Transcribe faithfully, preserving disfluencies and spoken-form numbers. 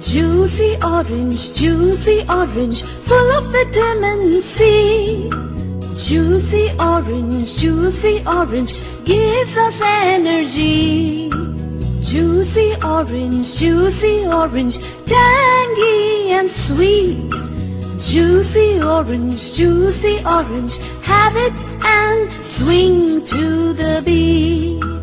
Juicy orange, juicy orange, full of vitamin C. Juicy orange, juicy orange, gives us energy. Juicy orange, juicy orange, tangy and sweet. Juicy orange, juicy orange, have it and swing to the beat.